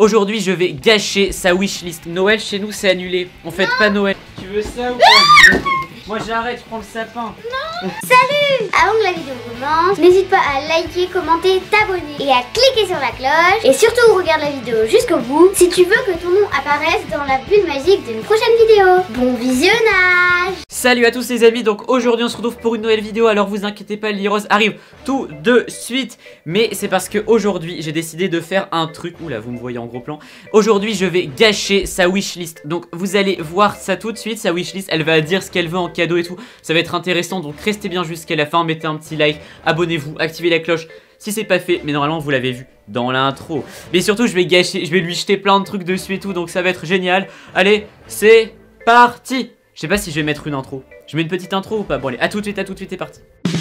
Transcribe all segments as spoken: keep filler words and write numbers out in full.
Aujourd'hui je vais gâcher sa wishlist. Noël chez nous c'est annulé, on fête pas Noël. Tu veux ça ou pas? Moi j'arrête, je prends le sapin. Non. Salut. Avant que la vidéo commence, n'hésite pas à liker, commenter, t'abonner et à cliquer sur la cloche. Et surtout regarde la vidéo jusqu'au bout si tu veux que ton nom apparaisse dans la bulle magique d'une prochaine vidéo. Bon visionnage. Salut à tous les amis, donc aujourd'hui on se retrouve pour une nouvelle vidéo. Alors vous inquiétez pas, Liros arrive tout de suite. Mais c'est parce que aujourd'hui j'ai décidé de faire un truc. Oula, vous me voyez en gros plan. Aujourd'hui je vais gâcher sa wishlist. Donc vous allez voir ça tout de suite. Sa wishlist, elle va dire ce qu'elle veut en cadeau et tout. Ça va être intéressant, donc restez bien jusqu'à la fin. Mettez un petit like, abonnez-vous, activez la cloche si c'est pas fait, mais normalement vous l'avez vu dans l'intro. Mais surtout je vais gâcher, je vais lui jeter plein de trucs dessus et tout, donc ça va être génial. Allez, c'est parti. Je sais pas si je vais mettre une intro. Je mets une petite intro ou pas? Bon allez, à tout de suite, à tout de suite, c'est parti.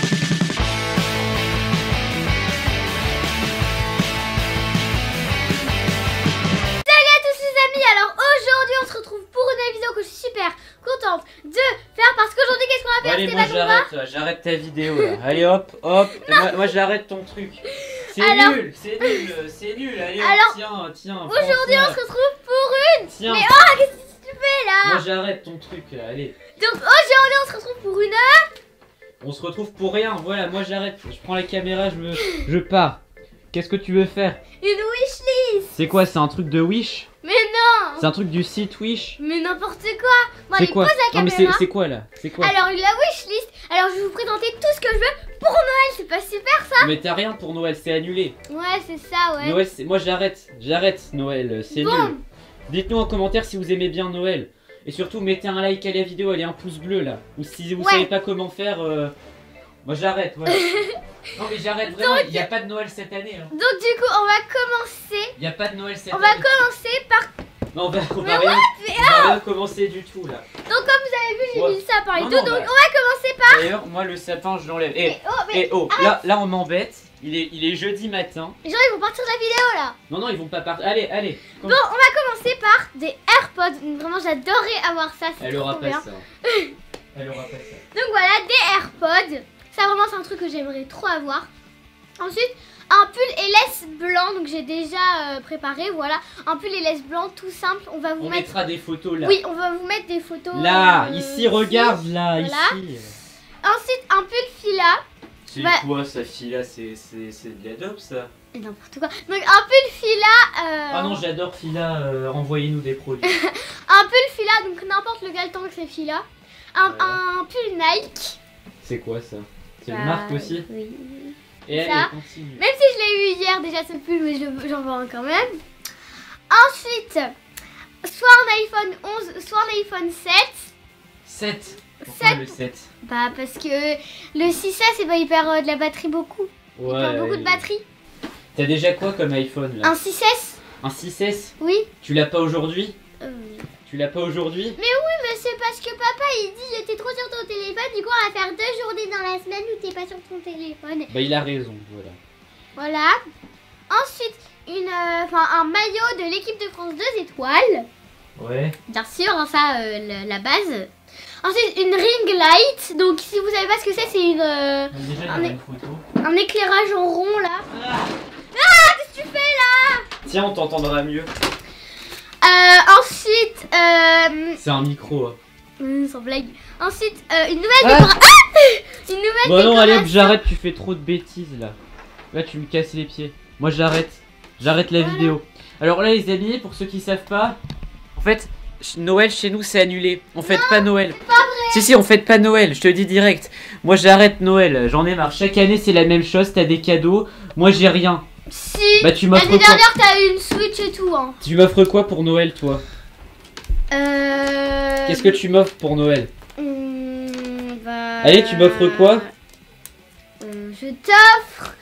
Alors aujourd'hui on se retrouve pour une vidéo que je suis super contente de faire parce qu'aujourd'hui qu'est-ce qu'on va faire? Allez, moi j'arrête, j'arrête ta vidéo là. Allez hop, hop, moi, moi j'arrête ton truc. C'est Alors... nul, c'est nul, c'est nul. Allez, Alors... tiens, tiens. Aujourd'hui on se retrouve pour une. Tiens. Mais oh, qu'est-ce que tu fais là? Moi j'arrête ton truc là, allez. Donc aujourd'hui on se retrouve pour une. On se retrouve pour rien, voilà, moi j'arrête. Je prends la caméra, je me, je pars. Qu'est-ce que tu veux faire? Une wishlist. C'est quoi, c'est un truc de Wish? Mais non. C'est un truc du site Wish? Mais n'importe quoi. Bon, c'est allez, quoi? pose la Non mais caméra. c'est quoi là? C'est quoi? Alors la wishlist. Alors je vais vous présenter tout ce que je veux pour Noël. C'est pas super ça? Mais t'as rien pour Noël, c'est annulé. Ouais, c'est ça, ouais. Noël, moi j'arrête, j'arrête Noël, c'est bon. nul. Dites-nous en commentaire si vous aimez bien Noël. Et surtout mettez un like à la vidéo, allez, un pouce bleu là. Ou si vous ouais. savez pas comment faire, euh... moi j'arrête, ouais. Non mais j'arrête vraiment, il n'y a pas de Noël cette année. Hein. Donc du coup on va commencer. Il n'y a pas de Noël cette on année. On va commencer par... Non, on va, on mais va, rien, mais on va oh rien commencer du tout là. Donc comme vous avez vu j'ai ouais. mis le sapin et non, tout, non, donc bah... on va commencer par... D'ailleurs moi le sapin je l'enlève. Et, mais oh, mais... et oh, là, là on m'embête, il est, il est jeudi matin. Les gens ils vont partir de la vidéo là. Non non ils vont pas partir, allez allez. Bon on va commencer par des AirPods, vraiment j'adorais avoir ça, c'est Elle trop aura pas bien. ça. Elle aura pas ça. Donc voilà des AirPods, ça vraiment c'est un truc que j'aimerais trop avoir. Ensuite un pull et laisse blanc, donc j'ai déjà euh, préparé, voilà. Un pull et laisse blanc tout simple, on va vous on mettre... mettra des photos là. Oui on va vous mettre des photos... Là, euh, ici, regarde là, voilà. ici. Ensuite un pull fila. C'est bah... quoi ça fila? C'est de la dope ça. Et n'importe quoi. Donc un pull fila... Euh... Ah non j'adore fila, euh, envoyez-nous des produits. Un pull fila, donc n'importe lequel tant que c'est fila. Un, voilà. un pull Nike. C'est quoi ça? C'est bah, une marque aussi? Oui. Et allez, ça. continue. Même si je l'ai eu hier déjà ce pull, mais j'en veux un quand même. Ensuite, soit un iPhone onze, soit un iPhone sept. sept. Pourquoi sept. le sept? Bah parce que le six S c'est pas hyper euh, de la batterie beaucoup. Ouais. Il perd beaucoup de batterie. T'as déjà quoi comme iPhone là? Un six S. Un six S? Oui. Tu l'as pas aujourd'hui? euh... Tu l'as pas aujourd'hui? Mais oui, mais c'est parce que papa il dit t'es trop sur ton téléphone, du coup on va faire deux journées dans la semaine où t'es pas sur ton téléphone. Bah il a raison, voilà. Voilà. Ensuite, une, euh, un maillot de l'équipe de France deux étoiles. Ouais. Bien sûr, hein, ça euh, la, la base. Ensuite, une ring light. Donc si vous savez pas ce que c'est, c'est une, euh, Déjà, un, il y a une photo. un éclairage en rond là. Ah, ah qu'est-ce que tu fais là? tiens, on t'entendra mieux. Euh, ensuite, euh... c'est un micro. Hein. Mmh, sans blague. Ensuite, euh, une nouvelle ah décoration. Ah une nouvelle Bon décoration. non, allez hop, j'arrête, tu fais trop de bêtises là. Là, tu me casses les pieds. Moi, j'arrête. J'arrête la voilà. vidéo. Alors là, les amis, pour ceux qui savent pas, en fait, Noël chez nous, c'est annulé. On fête pas Noël. Pas vrai. Si, si, on fête pas Noël, je te dis direct. Moi, j'arrête Noël, j'en ai marre. Chaque année, c'est la même chose, t'as des cadeaux. Moi, j'ai rien. Si. Bah, tu m'offres l'année quoi? dernière, t'as eu une Switch et tout. Hein. Tu m'offres quoi pour Noël, toi? Euh... Qu'est-ce que tu m'offres pour Noël? Mmh, bah... Allez, tu m'offres quoi? euh, Je t'offre...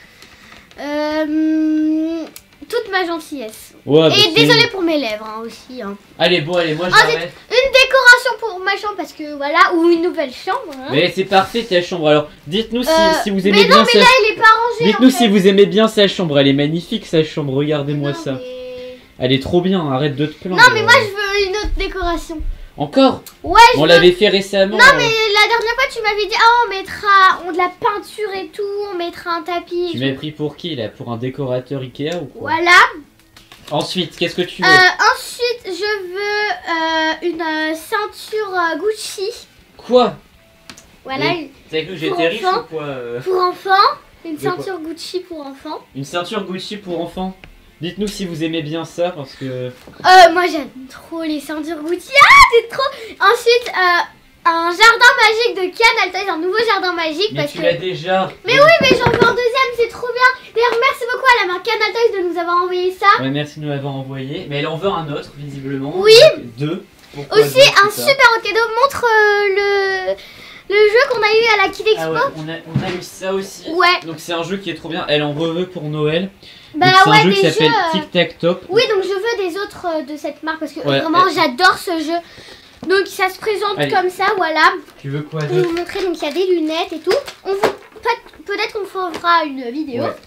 Euh... toute ma gentillesse. Ouais, bah, et désolé pour mes lèvres hein, aussi. Hein. Allez, bon, allez, moi, Ensuite, j'arrête. une décoration pour ma chambre parce que voilà, ou une nouvelle chambre. Hein. Mais c'est parfait ta chambre. Alors, dites-nous si, Euh, si vous aimez mais bien non, mais sa... là, elle est pas rangée. Dites-nous en si fait. vous aimez bien sa chambre. Elle est magnifique sa chambre. Regardez-moi Non, ça. mais... Elle est trop bien. Arrête de te plaindre. Non, mais moi, je veux une autre décoration. Encore? Ouais, je On veux... l'avait fait récemment. Non, mais la dernière fois, tu m'avais dit, ah, on mettra on, de la peinture et tout, on mettra un tapis. Tu m'as pris pour qui là? Pour un décorateur Ikea ou quoi? Voilà. Ensuite, qu'est-ce que tu veux? euh, Ensuite, je veux euh, une euh, ceinture euh, Gucci. Quoi? Voilà. T'as cru que j'étais pour riche enfants. ou quoi euh Pour enfants. Une De quoi? ceinture Gucci pour enfants. Une ceinture Gucci pour enfants. Dites-nous si vous aimez bien ça parce que... Euh, moi j'aime trop les ceintures Gucci. Ah, c'est trop. Ensuite, euh, un jardin magique de Canal Toys, un nouveau jardin magique. Mais parce tu que... l'as déjà. Mais oui, mais j'en veux un deuxième, c'est trop bien. D'ailleurs, merci beaucoup à la marque Canal Toys de nous avoir envoyé ça. Ouais, merci de nous l'avoir envoyé. Mais elle en veut un autre, visiblement. Oui. Donc, deux. Pourquoi Aussi, deux, un c'est ça super autre cadeau. Montre euh, le, le jeu qu'on a eu à la Kid Expo. Ah ouais, on a, on a eu ça aussi. Ouais. Donc c'est un jeu qui est trop bien. Elle en veut pour Noël. Bah Donc, c'est ouais, un jeu des qui s'appelle jeux, euh, Tic Tac Top. Oui, donc je veux des autres euh, de cette marque parce que Ouais, vraiment euh, j'adore ce jeu. Donc ça se présente Allez. comme ça, voilà. Tu veux quoi Pour d'autre? vous montrer, donc il y a des lunettes et tout. On vous peut- peut-être qu'on fera une vidéo. Ouais.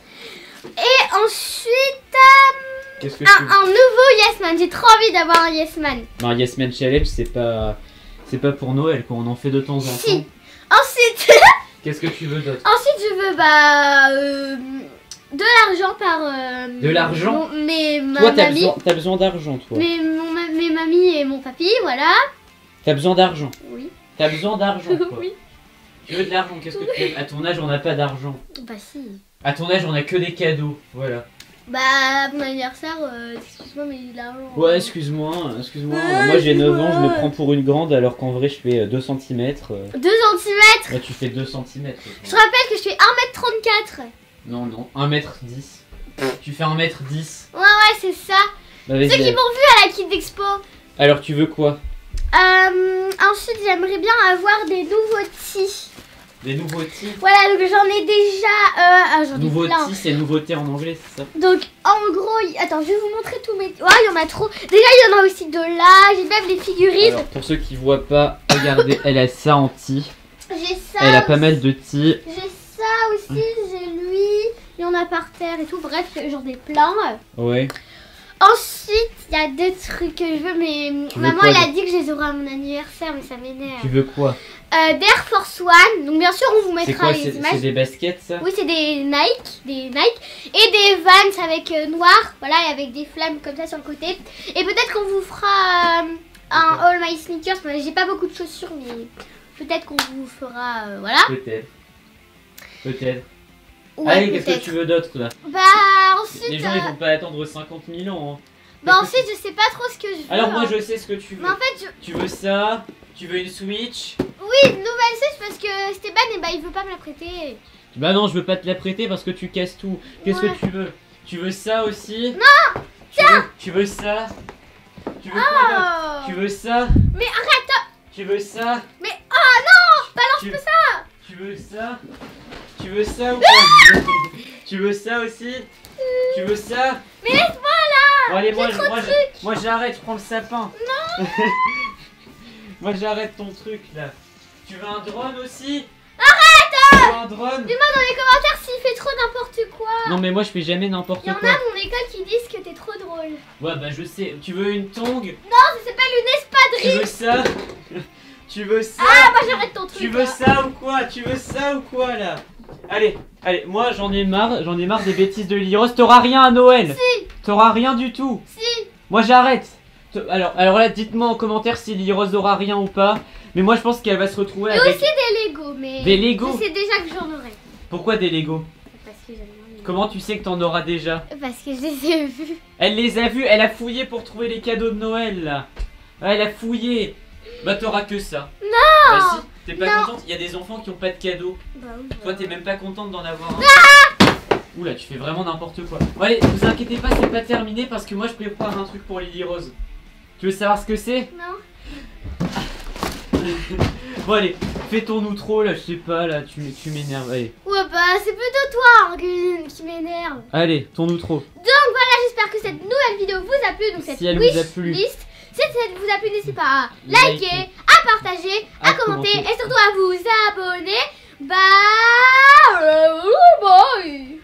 Et ensuite euh, Qu'est-ce que un, tu veux? un nouveau Yes Man. J'ai trop envie d'avoir un Yes Man. Non, Yes Man Challenge, c'est pas... C'est pas pour Noël, quoi. On en fait de temps en temps. Si. Ensuite, Qu'est-ce que tu veux d'autre? ensuite je veux bah euh, de l'argent par euh, De l'argent mon- mes ma Toi, t'as mamie, besoin, t'as besoin d'argent, toi. mes, mon ma- mes mamies et mon papy, voilà. T'as besoin d'argent. Oui. T'as besoin d'argent, quoi. Oui. Tu veux de l'argent, qu'est-ce que tu veux? À ton âge, on n'a pas d'argent. Bah si. À ton âge, on a que des cadeaux. Voilà. Bah pour mon anniversaire, euh, excuse-moi mais de l'argent. Ouais, excuse-moi, excuse-moi. Ouais, Moi, j'ai neuf ans, je excuse-moi. me prends pour une grande alors qu'en vrai, je fais deux centimètres. deux centimètres. Là, tu fais deux centimètres. Je te rappelle que je fais un mètre trente-quatre. Non, non, un mètre dix. Tu fais un mètre dix. Ouais ouais c'est ça. Bah, Ceux vas-y. qui m'ont vu à la Kid Expo. Alors, tu veux quoi? Euh, ensuite j'aimerais bien avoir des nouveautés. Des nouveautés? Voilà, donc j'en ai déjà. Euh, ah, j'en ai plein. Nouveautés, c'est nouveauté en anglais, c'est ça? Donc en gros, y- attends, je vais vous montrer tous mes. Ouais, il y en a trop. Déjà, il y en a aussi de là. J'ai même les figurines. Alors, pour ceux qui voient pas, regardez, elle a ça en ti. J'ai ça. Elle a pas mal de ti. J'ai ça aussi. J'ai lui. Il y en a par terre et tout. Bref, j'en ai plein. Ouais. Ensuite, il y a deux trucs que je veux, mais Tu veux maman quoi, elle a là dit que je les aurai à mon anniversaire, mais ça m'énerve. Tu veux quoi? Euh, des Air Force One. Donc bien sûr, on vous C'est mettra quoi? les C'est c'est images. des baskets, ça? Oui, c'est des Nike, des Nike et des Vans avec euh, noir, voilà, et avec des flammes comme ça sur le côté. Et peut-être qu'on vous fera euh, un All My Sneakers. Moi, j'ai pas beaucoup de chaussures, mais peut-être qu'on vous fera, euh, voilà. Peut-être. Peut-être. Ouais, Allez, qu'est-ce que peut-être. tu veux d'autre, là? Bah ensuite, Les gens, euh, ils vont pas attendre cinquante mille ans. Hein. bah ensuite, je sais pas trop ce que je veux. Alors, moi, hein. je sais ce que tu veux. Mais en fait, je... Tu veux ça? Tu veux une Switch? oui, une nouvelle Switch parce que Stéban, eh bah, il veut pas me la prêter. Bah non, je veux pas te la prêter parce que tu casses tout. Qu'est-ce Ouais. que tu veux? Tu veux ça aussi? Non. Tu veux, tu veux ça? Tu veux quoi d'autre? Oh. Tu veux ça? Mais arrête. Tu veux ça? Mais oh non, balance Tu- pas ça. Tu veux ça? Tu veux ça ou pas? Tu veux ça aussi? Tu veux ça? Mais laisse-moi là. Bon allez, moi, J'ai trop de moi, trucs. je- moi j'arrête, je prends le sapin. Non. Moi j'arrête ton truc là. Tu veux un drone aussi? Arrête. Tu veux un drone? Dis-moi dans les commentaires s'il fait trop n'importe quoi. Non mais moi je fais jamais n'importe Il y en a quoi. à mon école qui disent que t'es trop drôle. Ouais bah je sais. Tu veux une tongue? Non, ça s'appelle une Tu espadrille. veux ça? Tu veux ça? Ah, bah j'arrête ton truc. Tu veux là. ça ou quoi? Tu veux ça ou quoi là? Allez, allez, moi j'en ai marre, j'en ai marre des bêtises de Liros. T'auras rien à Noël. Si, T'auras rien du tout. si. Moi j'arrête. T- Alors, alors là, dites-moi en commentaire si Liros aura rien ou pas. Mais moi je pense qu'elle va se retrouver Et avec. aussi des Lego, mais. Des Lego? Je sais déjà que j'en aurai. Pourquoi des Lego? Parce que j'en ai. Comment tu sais que t'en auras déjà? Parce que je les ai vus. Elle les a vus, elle a fouillé pour trouver les cadeaux de Noël là. Ah, elle a fouillé. Bah t'auras que ça. Non. Bah si, t'es pas Non. contente? Il y a des enfants qui ont pas de cadeaux. Bah oui. Toi t'es même pas contente d'en avoir un. Oula, tu fais vraiment n'importe quoi. Bon allez, vous inquiétez pas, c'est pas terminé parce que moi je prépare un truc pour Lily Rose. Tu veux savoir ce que c'est? Non. Bon allez, fais ton outro là, je sais pas là, tu, m- tu m'énerves, allez. Ouais, bah c'est plutôt toi hein, que- qui m'énerve. Allez, ton outro. Donc voilà, j'espère que cette nouvelle vidéo vous a plu. Donc cette Si elle wish vous a plu. list. Si elle vous a plu, n'hésitez pas à Liker. liker, à partager, à, À commenter commenter. et surtout à vous abonner. Bye. Bye.